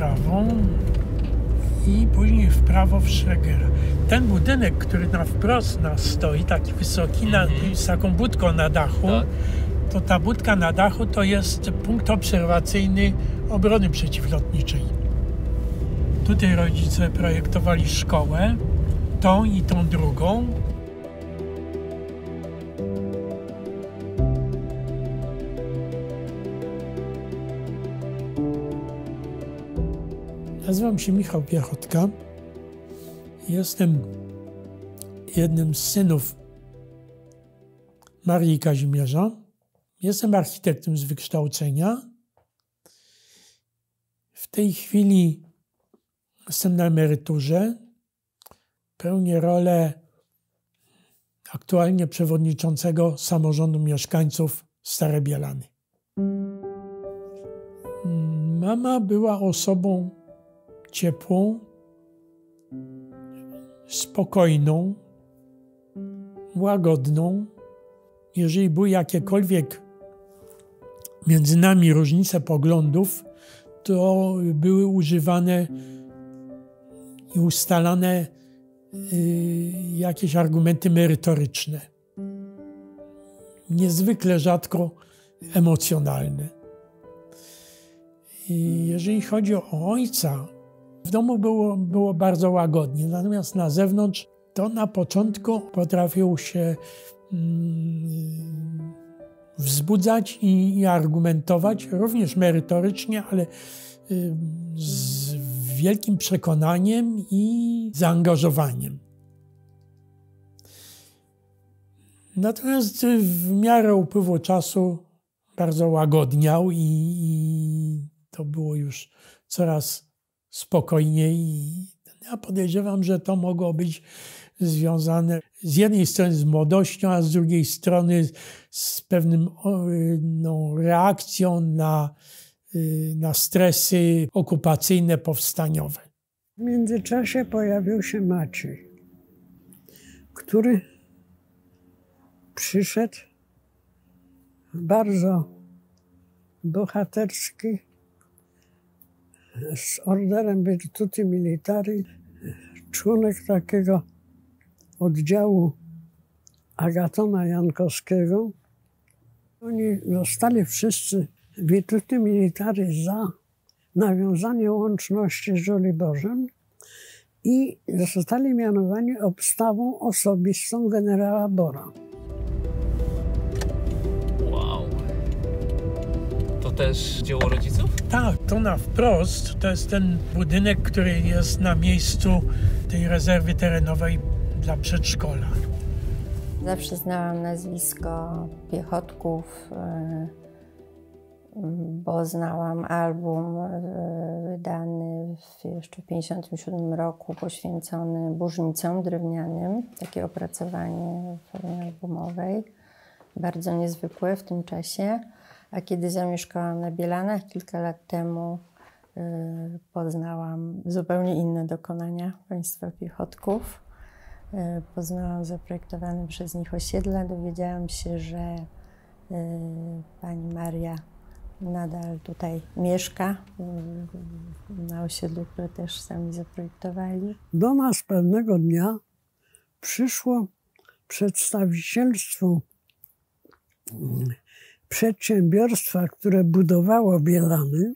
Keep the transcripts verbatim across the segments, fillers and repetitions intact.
prawo i później w prawo w Schregera. Ten budynek, który na wprost nas stoi, taki wysoki, na, z taką budką na dachu, Tak. to ta budka na dachu to jest punkt obserwacyjny obrony przeciwlotniczej. Tutaj rodzice projektowali szkołę, tą i tą drugą. Nazywam się Michał Piechotka. Jestem jednym z synów Marii i Kazimierza. Jestem architektem z wykształcenia. W tej chwili jestem na emeryturze. Pełnię rolę aktualnie przewodniczącego samorządu mieszkańców Stare Bielany. Mama była osobą ciepłą, spokojną, łagodną. Jeżeli były jakiekolwiek między nami różnice poglądów, to były używane i ustalane y, jakieś argumenty merytoryczne. Niezwykle rzadko emocjonalne. I jeżeli chodzi o ojca, w domu było, było bardzo łagodnie, natomiast na zewnątrz to na początku potrafił się mm, wzbudzać i, i argumentować, również merytorycznie, ale y, z wielkim przekonaniem i zaangażowaniem. Natomiast w miarę upływu czasu bardzo łagodniał i, i to było już coraz spokojniej. Ja podejrzewam, że to mogło być związane z jednej strony z młodością, a z drugiej strony z pewnym no, reakcją na, na stresy okupacyjne, powstaniowe. W międzyczasie pojawił się Maciej, który przyszedł bardzo bohaterski, z orderem Virtuti Militari, członek takiego oddziału Agatona Jankowskiego. Oni zostali wszyscy Virtuti Militari za nawiązanie łączności z Żoliborzem i zostali mianowani obstawą osobistą generała Bora. To też dzieło rodziców? Tak, to na wprost to jest ten budynek, który jest na miejscu tej rezerwy terenowej dla przedszkola. Zawsze znałam nazwisko Piechotków, bo znałam album wydany w, jeszcze w pięćdziesiątym siódmym roku poświęcony burznicom drewnianym. Takie opracowanie w formie albumowej, bardzo niezwykłe w tym czasie. A kiedy zamieszkałam na Bielanach kilka lat temu, yy, poznałam zupełnie inne dokonania państwa Piechotków. Yy, poznałam zaprojektowane przez nich osiedla. Dowiedziałam się, że yy, pani Maria nadal tutaj mieszka, yy, na osiedlu, które też sami zaprojektowali. Do nas pewnego dnia przyszło przedstawicielstwo przedsiębiorstwa, które budowało Bielany,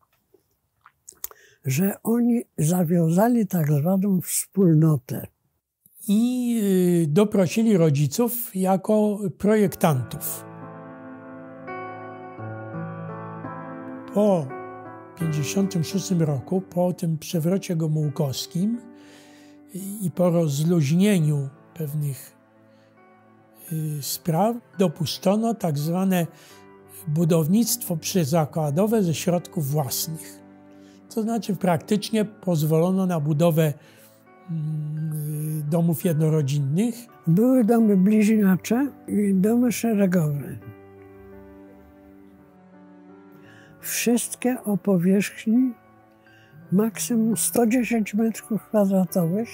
że oni zawiązali tak zwaną wspólnotę. I doprosili rodziców jako projektantów. Po tysiąc dziewięćset pięćdziesiątym szóstym roku, po tym przewrocie gomułkowskim i po rozluźnieniu pewnych spraw dopuszczono tak zwane budownictwo przyzakładowe ze środków własnych. To znaczy praktycznie pozwolono na budowę domów jednorodzinnych. Były domy bliźniacze i domy szeregowe. Wszystkie o powierzchni maksimum sto dziesięć metrów kwadratowych,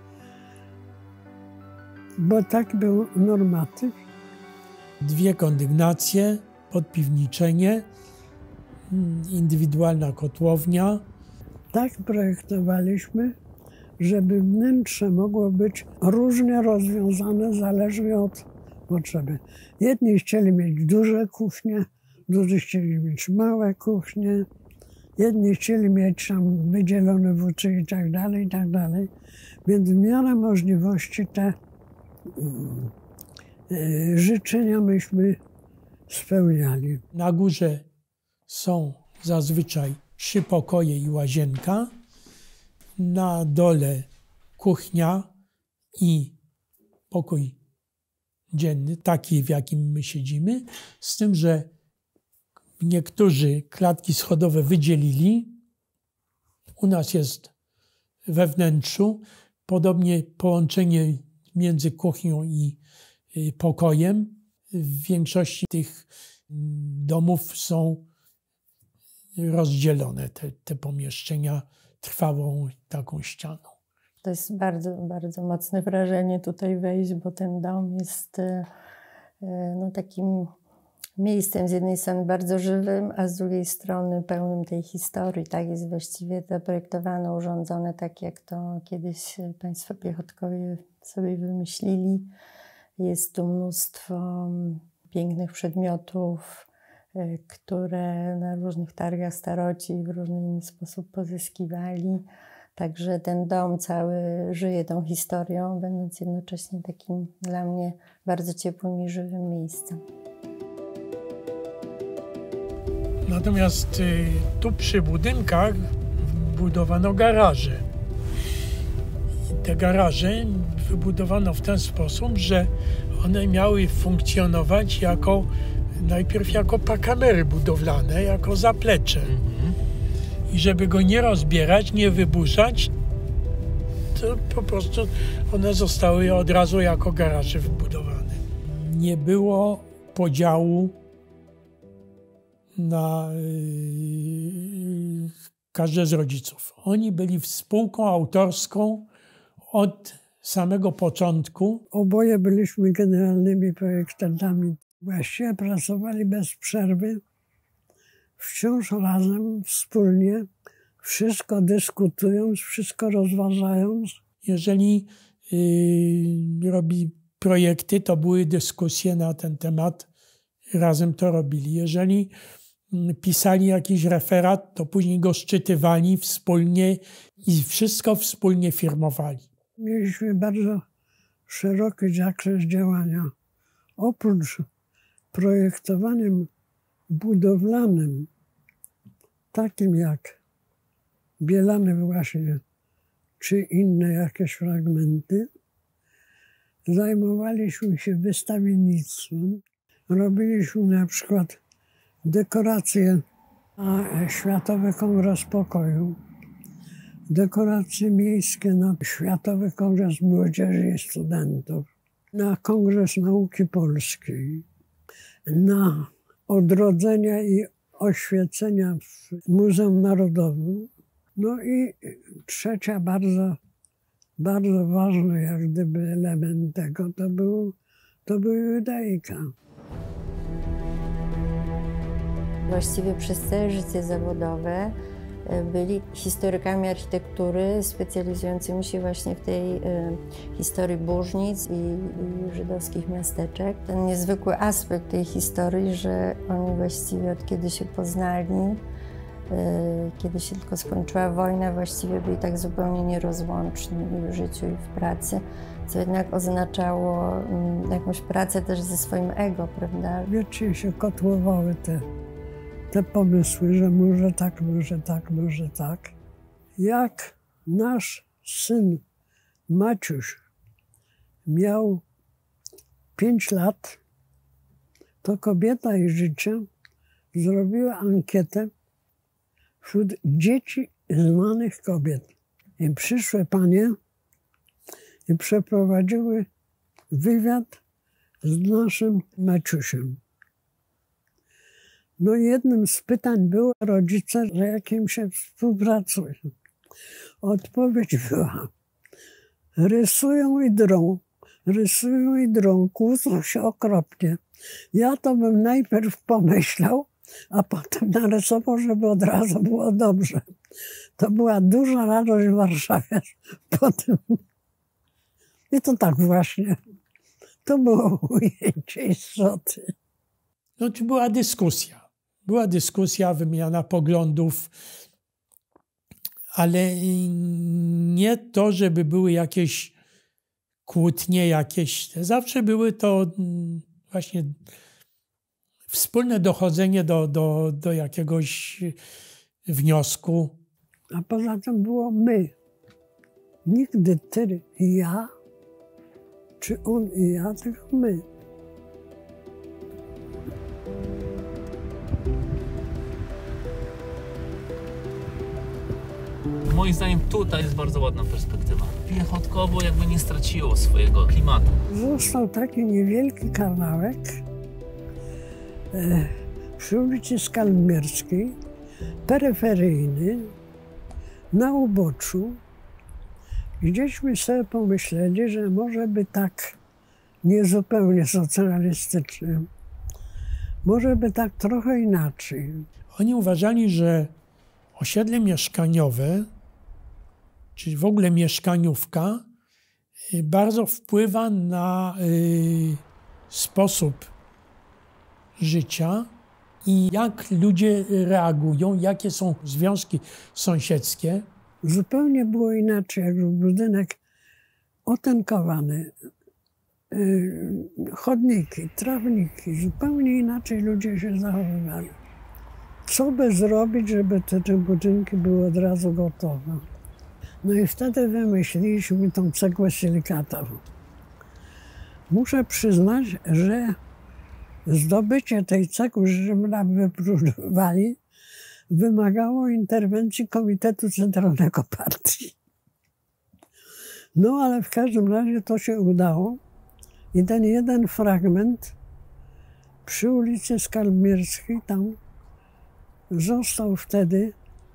bo tak był normatyw. Dwie kondygnacje, podpiwniczenie, indywidualna kotłownia. Tak projektowaliśmy, żeby wnętrze mogło być różnie rozwiązane, zależnie od potrzeby. Jedni chcieli mieć duże kuchnie, drudzy chcieli mieć małe kuchnie, jedni chcieli mieć tam wydzielone W C i tak dalej, i tak dalej. Więc w miarę możliwości te y, życzenia myśmy spełniali. Na górze są zazwyczaj trzy pokoje i łazienka. Na dole kuchnia i pokój dzienny, taki w jakim my siedzimy. Z tym, że niektórzy klatki schodowe wydzielili. U nas jest we wnętrzu. Podobnie połączenie między kuchnią i pokojem. W większości tych domów są rozdzielone te, te pomieszczenia trwałą taką ścianą. To jest bardzo, bardzo mocne wrażenie tutaj wejść, bo ten dom jest no, takim miejscem z jednej strony bardzo żywym, a z drugiej strony pełnym tej historii. Tak jest właściwie zaprojektowane, urządzone tak, jak to kiedyś państwo piechotkowie sobie wymyślili. Jest tu mnóstwo pięknych przedmiotów, które na różnych targach staroci w różny inny sposób pozyskiwali. Także ten dom cały żyje tą historią, będąc jednocześnie takim dla mnie bardzo ciepłym i żywym miejscem. Natomiast y, tu przy budynkach budowano garaże. I te garaże wybudowano w ten sposób, że one miały funkcjonować jako, najpierw jako pakamery budowlane, jako zaplecze. Mhm. I żeby go nie rozbierać, nie wyburzać, to po prostu one zostały od razu jako garaże wybudowane. Nie było podziału na yy, każdy z rodziców. Oni byli spółką autorską od samego początku. Oboje byliśmy generalnymi projektantami. Właściwie pracowali bez przerwy, wciąż razem, wspólnie, wszystko dyskutując, wszystko rozważając. Jeżeli yy, robi projekty, to były dyskusje na ten temat, razem to robili. Jeżeli pisali jakiś referat, to później go szczytywali wspólnie i wszystko wspólnie firmowali. Mieliśmy bardzo szeroki zakres działania. Oprócz projektowaniem budowlanym, takim jak Bielany właśnie, czy inne jakieś fragmenty, zajmowaliśmy się wystawiennictwem. Robiliśmy na przykład dekoracje na Światowy Kongres Pokoju, dekoracje miejskie na Światowy Kongres Młodzieży i Studentów, na Kongres Nauki Polskiej, na odrodzenia i oświecenia w Muzeum Narodowym. No i trzecia bardzo, bardzo ważny jak gdyby element tego to był, to była judaika. Właściwie przez całe życie zawodowe byli historykami architektury specjalizującymi się właśnie w tej y, historii Burznic i, i żydowskich miasteczek. Ten niezwykły aspekt tej historii, że oni właściwie od kiedy się poznali, y, kiedy się tylko skończyła wojna, właściwie byli tak zupełnie nierozłączni i w życiu, i w pracy, co jednak oznaczało y, jakąś pracę też ze swoim ego, prawda? Wiecznie się kotłowały te te pomysły, że może tak, może tak, może tak. Jak nasz syn Maciuś miał pięć lat, to Kobieta i Życie zrobiła ankietę wśród dzieci znanych kobiet. I przyszły panie i przeprowadziły wywiad z naszym Maciusiem. No jednym z pytań było rodzice, że jakim się współpracuje. Odpowiedź była, rysują i drą, rysują i drą, kłócą się okropnie. Ja to bym najpierw pomyślał, a potem narysował, żeby od razu było dobrze. To była duża radość w Warszawie potem. I to tak właśnie. To było ujęcie istoty. No, czy była dyskusja. Była dyskusja, wymiana poglądów, ale nie to, żeby były jakieś kłótnie jakieś. Zawsze były to właśnie wspólne dochodzenie do, do, do jakiegoś wniosku. A poza tym było my. Nigdy ty i ja, czy on i ja, tylko my. Moim zdaniem tutaj jest bardzo ładna perspektywa. Piechotkowo jakby nie straciło swojego klimatu. Został taki niewielki kawałek e, przy ulicy Skalmierskiej, peryferyjny, na uboczu. Gdzieśmy sobie pomyśleli, że może by tak niezupełnie socjalistycznym, może by tak trochę inaczej. Oni uważali, że osiedle mieszkaniowe, czy w ogóle mieszkaniówka, bardzo wpływa na y, sposób życia i jak ludzie reagują, jakie są związki sąsiedzkie. Zupełnie było inaczej, jak był budynek otynkowany, y, chodniki, trawniki, zupełnie inaczej ludzie się zachowywali. Co by zrobić, żeby te, te budynki były od razu gotowe? No i wtedy wymyśliliśmy tą cegłę silikatową. Muszę przyznać, że zdobycie tej cegły, żeśmy nam wypróbowali, wymagało interwencji Komitetu Centralnego Partii. No ale w każdym razie to się udało i ten jeden fragment przy ulicy Skalmierskiej tam został wtedy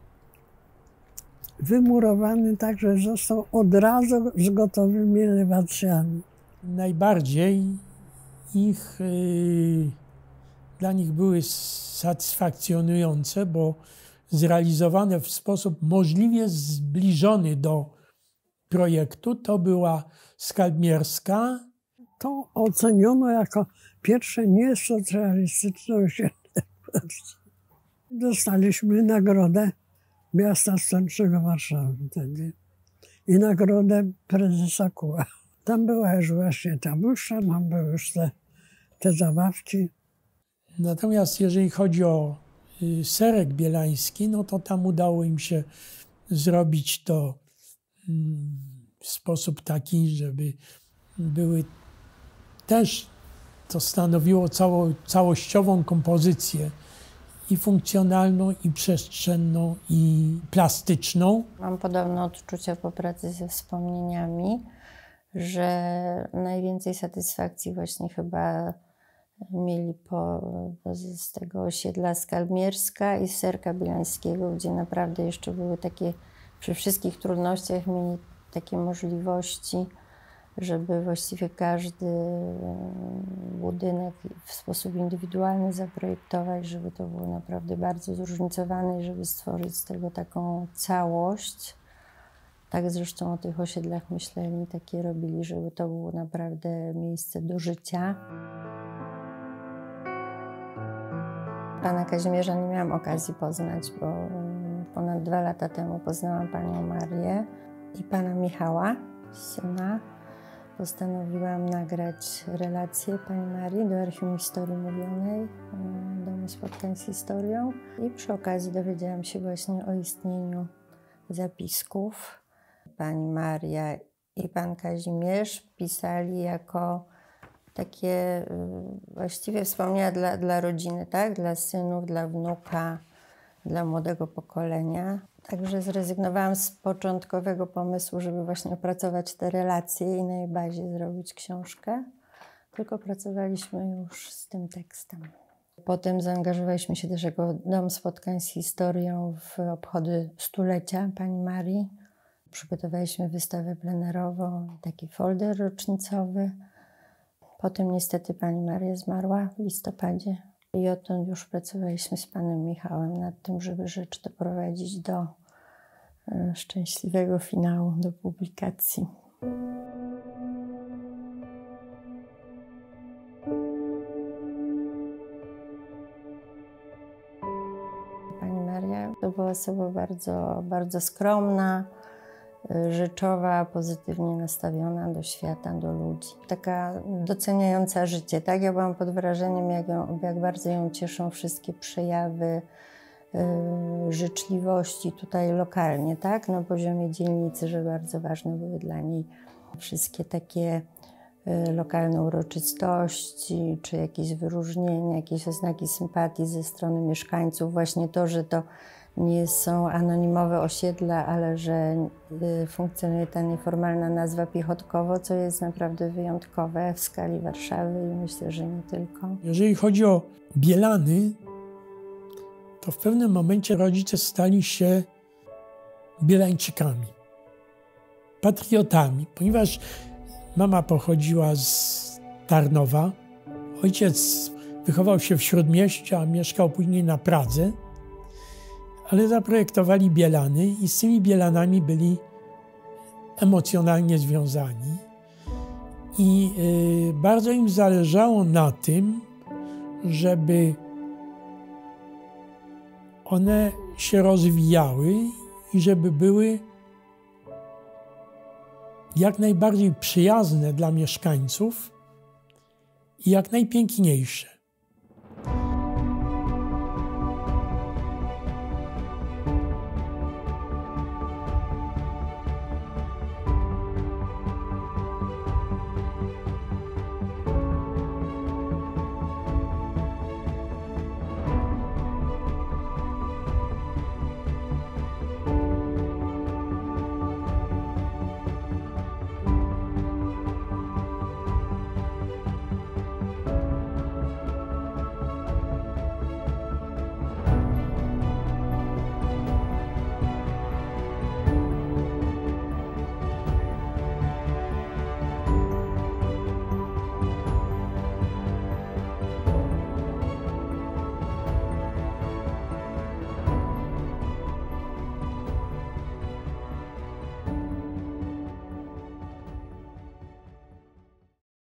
wymurowany tak, że został od razu z gotowymi elewacjami. Najbardziej ich, yy, dla nich były satysfakcjonujące, bo zrealizowane w sposób możliwie zbliżony do projektu, to była Skalmierska. To oceniono jako pierwsze niesocjalistyczne osiedle w Polsce. Dostaliśmy nagrodę Miasta Stołecznego Warszawy wtedy i nagrodę prezesa Kuła. Tam była już właśnie ta musztra, tam były już te, te zabawki. Natomiast jeżeli chodzi o y, Serek Bielański, no to tam udało im się zrobić to y, w sposób taki, żeby były też, to stanowiło cało, całościową kompozycję i funkcjonalną, i przestrzenną, i plastyczną. Mam podobne odczucia po pracy ze wspomnieniami, że najwięcej satysfakcji właśnie chyba mieli po, z tego osiedla Skalmierska i Serka Bielańskiego, gdzie naprawdę jeszcze były takie, przy wszystkich trudnościach mieli takie możliwości, żeby właściwie każdy budynek w sposób indywidualny zaprojektować, żeby to było naprawdę bardzo zróżnicowane i żeby stworzyć z tego taką całość. Tak zresztą o tych osiedlach myśleli, takie robili, żeby to było naprawdę miejsce do życia. Pana Kazimierza nie miałam okazji poznać, bo ponad dwa lata temu poznałam panią Marię i pana Michała, syna. Postanowiłam nagrać relację pani Marii do Archiwum Historii Mówionej, Domu Spotkań z Historią. I przy okazji dowiedziałam się właśnie o istnieniu zapisków. Pani Maria i pan Kazimierz pisali jako takie właściwie wspomnienia dla, dla rodziny, tak? Dla synów, dla wnuka, dla młodego pokolenia. Także zrezygnowałam z początkowego pomysłu, żeby właśnie opracować te relacje i na jej bazie zrobić książkę. Tylko pracowaliśmy już z tym tekstem. Potem zaangażowaliśmy się też jako Dom Spotkań z Historią w obchody stulecia pani Marii. Przygotowaliśmy wystawę plenerową, taki folder rocznicowy. Potem niestety pani Maria zmarła w listopadzie. I odtąd już pracowaliśmy z panem Michałem nad tym, żeby rzecz doprowadzić do szczęśliwego finału, do publikacji. Pani Maria to była osoba bardzo, bardzo skromna, rzeczowa, pozytywnie nastawiona do świata, do ludzi. Taka doceniająca życie, tak? Ja byłam pod wrażeniem, jak, ją, jak bardzo ją cieszą wszystkie przejawy yy, życzliwości tutaj lokalnie, tak? Na poziomie dzielnicy, że bardzo ważne były dla niej wszystkie takie yy, lokalne uroczystości, czy jakieś wyróżnienia, jakieś oznaki sympatii ze strony mieszkańców. Właśnie to, że to nie są anonimowe osiedla, ale że y, funkcjonuje ta nieformalna nazwa Piechotkowo, co jest naprawdę wyjątkowe w skali Warszawy i myślę, że nie tylko. Jeżeli chodzi o Bielany, to w pewnym momencie rodzice stali się Bielańczykami, patriotami, ponieważ mama pochodziła z Tarnowa, ojciec wychował się w Śródmieściu, a mieszkał później na Pradze, ale zaprojektowali Bielany i z tymi Bielanami byli emocjonalnie związani. I y, bardzo im zależało na tym, żeby one się rozwijały i żeby były jak najbardziej przyjazne dla mieszkańców i jak najpiękniejsze.